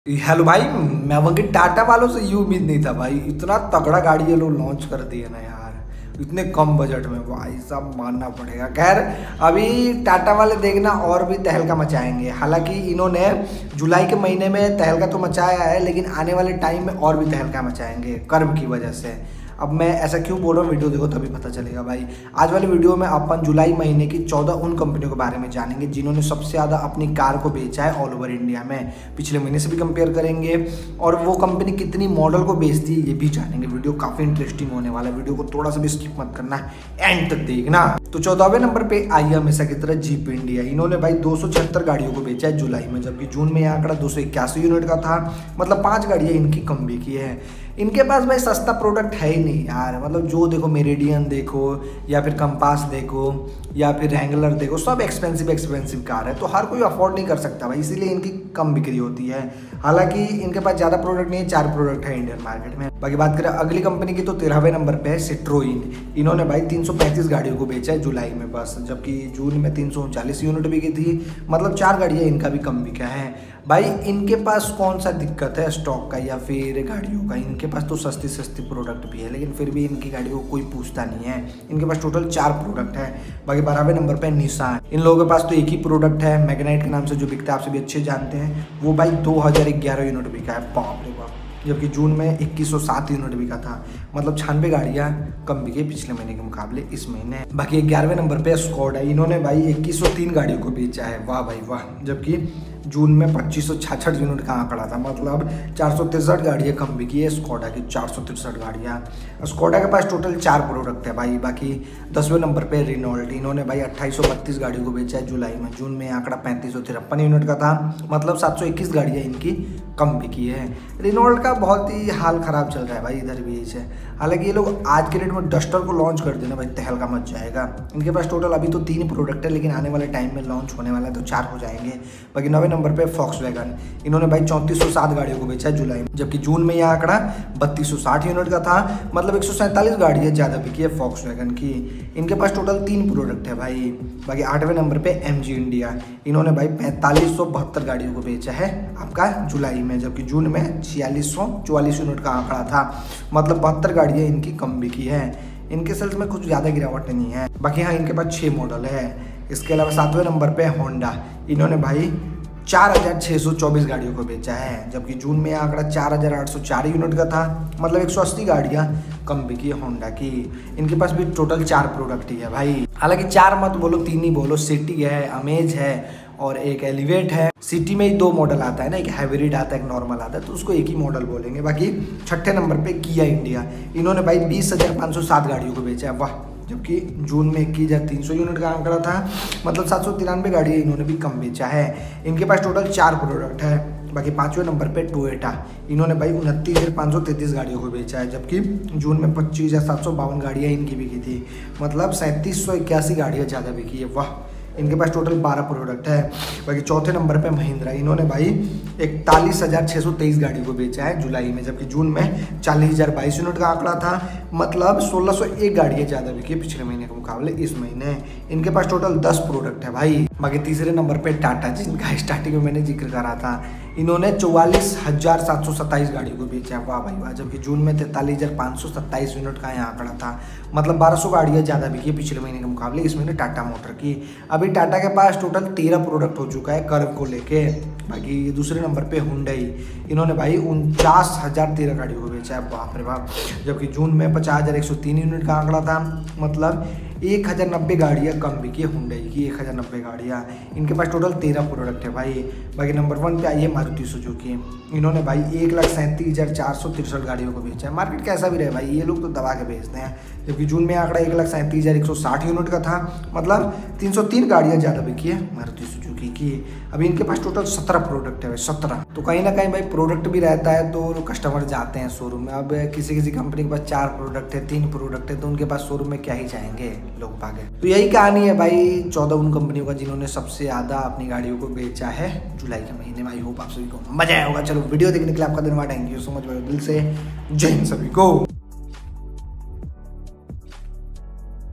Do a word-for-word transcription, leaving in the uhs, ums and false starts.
Hello भाई। मैं वही टाटा वालों से ये उम्मीद नहीं था भाई, इतना तगड़ा गाड़ी ये लोग लॉन्च कर दिए ना यार, इतने कम बजट में भाई साहब, मानना पड़ेगा। खैर अभी टाटा वाले देखना और भी तहलका मचाएंगे। हालांकि इन्होंने जुलाई के महीने में तहलका तो मचाया है, लेकिन आने वाले टाइम में और भी तहलका मचाएंगे कर्व की वजह से। अब मैं ऐसा क्यों बोल रहा हूँ, वीडियो देखो तभी पता चलेगा भाई। आज वाले वीडियो में अपन जुलाई महीने की चौदह उन कंपनियों के बारे में जानेंगे जिन्होंने सबसे ज़्यादा अपनी कार को बेचा है ऑल ओवर इंडिया में। पिछले महीने से भी कंपेयर करेंगे और वो कंपनी कितनी मॉडल को बेचती है ये भी जानेंगे। वीडियो काफ़ी इंटरेस्टिंग होने वाला है, वीडियो को थोड़ा सा भी स्किप मत करना, एंड तक देखना। तो चौदहवें नंबर पे आई है हमेशा की तरह जीप इंडिया। इन्होंने भाई दो सौ छिहत्तर गाड़ियों को बेचा है जुलाई में, जबकि जून में यह आंकड़ा दो सौ इक्यासी यूनिट का था। मतलब पाँच गाड़ियाँ इनकी कम भी की है। इनके पास भाई सस्ता प्रोडक्ट है ही नहीं यार। मतलब जो देखो, मेरिडियन देखो या फिर कंपास देखो या फिर रैंगलर देखो, सब एक्सपेंसिव एक्सपेंसिव कार है, तो हर कोई अफोर्ड नहीं कर सकता भाई, इसीलिए इनकी कम बिक्री होती है। हालांकि इनके पास ज़्यादा प्रोडक्ट नहीं है, चार प्रोडक्ट है इंडियन मार्केट में। बाकी बात करें अगली कंपनी की तो तेरहवें नंबर पे है सिट्रोइन। इन्होंने भाई तीन सौ पैंतीस गाड़ियों को बेचा है जुलाई में बस, जबकि जून में तीन सौ उनचालीस यूनिट बिकी थी। मतलब चार गाड़ियाँ इनका भी कम बिका है भाई। इनके पास कौन सा दिक्कत है स्टॉक का या फिर गाड़ियों का? इनके पास तो सस्ती सस्ती प्रोडक्ट भी है, लेकिन फिर भी इनकी गाड़ियों को कोई पूछता नहीं है। इनके पास टोटल चार प्रोडक्ट है। बाकी बारहवें नंबर पे निसान। इन लोगों के पास तो एक ही प्रोडक्ट है, मैग्नाइट के नाम से जो बिकता है, आप सभी अच्छे जानते हैं। वो भाई दो हज़ार ग्यारह यूनिट बिका है, बाप रे बाप। जबकि जून में इक्कीस सौ सात यूनिट बिका था। मतलब छियानवे गाड़ियाँ कम बिके पिछले महीने के मुकाबले इस महीने। बाकी ग्यारहवें नंबर पे स्कॉडा है। इन्होंने भाई इक्कीस सौ तीन गाड़ियों को बेचा है, वाह भाई वाह। जबकि जून में पच्चीस सौ छाछठ यूनिट का आंकड़ा था। मतलब चार सौ तिरसठ गाड़ियाँ कम बिकी है स्कॉडा की, चार सौ तिरसठ गाड़ियाँ। स्कॉडा के पास टोटल चार प्रोडक्ट है भाई। बाकी दसवें नंबर पे रिनॉल्ट। इन्होंने भाई अट्ठाईस सौ बत्तीस गाड़ियों को बेचा है जुलाई में। जून में आंकड़ा पैंतीस सौ तिरपन यूनिट का था। मतलब सात सौ इक्कीस गाड़ियाँ इनकी कम बिकी है। रिनॉल्ट का बहुत ही हाल ख़राब चल रहा है भाई इधर भी है। हालांकि ये लोग आज के डेट में डस्टर को लॉन्च कर देना भाई, तहलका मच जाएगा। इनके पास टोटल अभी तो तीन प्रोडक्ट है, लेकिन आने वाले टाइम में लॉन्च होने वाला है तो चार हो जाएंगे। बाकी नौवें नंबर पे फॉक्सवैगन। इन्होंने भाई चौंतीस सौ सात गाड़ियों को बेचा है जुलाई में, जबकि जून में यह आंकड़ा बत्तीस सौ साठ यूनिट का था। मतलब एक सौ सैंतालीस गाड़ियाँ ज़्यादा बिकी है फॉक्सवैगन की। इनके पास टोटल तीन प्रोडक्ट है भाई। बाकी आठवें नंबर पे एमजी इंडिया। इन्होंने भाई पैंतालीस सौ बहत्तर गाड़ियों को बेचा है आपका जुलाई में, जबकि जून में छियालीस सौ चौवालीस यूनिट का आंकड़ा था। मतलब बहत्तर गाड़ियाँ इनकी कम बिकी है। इनके सेल्स में कुछ ज़्यादा गिरावट नहीं है। बाकी हाँ, इनके पास छः मॉडल है। इसके अलावा सातवें नंबर पे होंडा। इन्होंने भाई चार हज़ार छः सौ चौबीस गाड़ियों को बेचा है, जबकि जून में आंकड़ा चार हज़ार आठ सौ चार यूनिट का था। मतलब एक सौ अस्सी गाड़ियाँ कम बिकी है होंडा की। इनके पास भी टोटल चार प्रोडक्ट ही है भाई। हालांकि चार मत बोलो, तीन ही बोलो। सिटी है, अमेज है और एक एलिवेट है। सिटी में ही दो मॉडल आता है ना, एक हाइब्रिड आता है, एक नॉर्मल आता है, तो उसको एक ही मॉडल बोलेंगे। बाकी छठे नंबर पे किया इंडिया। इन्होंने भाई बीस हज़ार पाँच सौ सात गाड़ियों को बेचा है, वाह। जबकि जून में इक्कीस हज़ार तीन सौ यूनिट का आंकड़ा था। मतलब सात सौ तिरानवे गाड़ियाँ इन्होंने भी कम बेचा है। इनके पास टोटल चार प्रोडक्ट है। बाकी पाँचवें नंबर पे टोयोटा। इन्होंने भाई उनतीस हज़ार पाँच सौ तैंतीस गाड़ियों को बेचा है, जबकि जून में पच्चीस हज़ार सात सौ बावन गाड़ियाँ इनकी बिकी थी। मतलब सैंतीस सौ इक्यासी गाड़ियाँ ज़्यादा बिकी है, वाह। इनके पास टोटल बारह प्रोडक्ट है। बाकी चौथे नंबर पे महिंद्रा। इन्होंने भाई इकतालीस हज़ार छः सौ तेईस गाड़ियों को बेचा है जुलाई में, जबकि जून में चालीस हज़ार बाईस यूनिट का आंकड़ा था। मतलब सोलह सौ एक गाड़ियाँ ज़्यादा बिकी पिछले महीने के मुकाबले इस महीने। इनके पास टोटल दस प्रोडक्ट है भाई। बाकी तीसरे नंबर पे टाटा, जिनका स्टार्टिंग में मैंने जिक्र करा था। इन्होंने चौवालीस हज़ार सात सौ सत्ताईस गाड़ियों को बेचा है, वाह भाई वाह। जबकि जून में तैंतालीस हज़ार पाँच सौ सत्ताईस यूनिट का यहाँ आंकड़ा था। मतलब बारह सौ गाड़ियाँ ज़्यादा बिकी है पिछले महीने के मुकाबले इस महीने टाटा मोटर की। अभी टाटा के पास टोटल तेरह प्रोडक्ट हो चुका है कर्व को लेके। बाकी दूसरे नंबर पे हुंडई। इन्होंने भाई उनचास हज़ार तेरह गाड़ियों को बेचा है, बाप रे बाप। जबकि जून में पचास हज़ार एक सौ तीन यूनिट का आंकड़ा था। मतलब एक हज़ार नब्बे गाड़ियाँ कम बिकी है हुंडई की, एक हज़ार नब्बे गाड़ियाँ। इनके पास टोटल तेरह प्रोडक्ट है भाई। बाकी नंबर वन पे आई है मारुति सुजुकी। इन्होंने भाई एक लाख सैंतीस हज़ार चार सौ तिरसठ गाड़ियों को बेचा है। मार्केट कैसा भी रहे भाई, ये लोग तो दबा के बेचते हैं। जबकि जून में आंकड़ा एक लाख सैंतीस हज़ार एक सौ साठ यूनिट का था। मतलब तीन सौ तीन गाड़ियाँ ज़्यादा बिकी है मारुति सुजुकी की। अभी इनके पास टोटल सत्रह प्रोडक्ट है भाई, सत्रह। तो कहीं ना कहीं भाई प्रोडक्ट भी रहता है तो कस्टमर जाते हैं शोरूम में। अब किसी किसी कंपनी के पास चार प्रोडक्ट है, तीन प्रोडक्ट है, तो उनके पास शोरूम में क्या ही जाएंगे लोग भागे। तो यही कहानी है भाई चौदह उन कंपनियों का जिन्होंने सबसे ज़्यादा अपनी गाड़ियों को बेचा है जुलाई के महीने में। आई होप आप सभी को मजा आया होगा। चलो वीडियो देखने के लिए आपका धन्यवाद, थैंक यू सो मच भाई, दिल से जय हिंद सभी को।